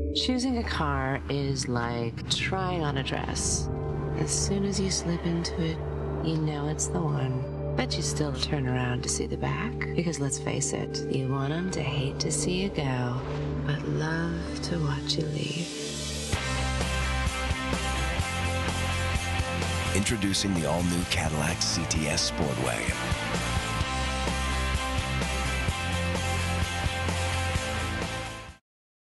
Choosing a car is like trying on a dress. As soon as you slip into it, you know it's the one. But you still turn around to see the back. Because let's face it, you want them to hate to see you go, but love to watch you leave. Introducing the all-new Cadillac CTS Sport Wagon.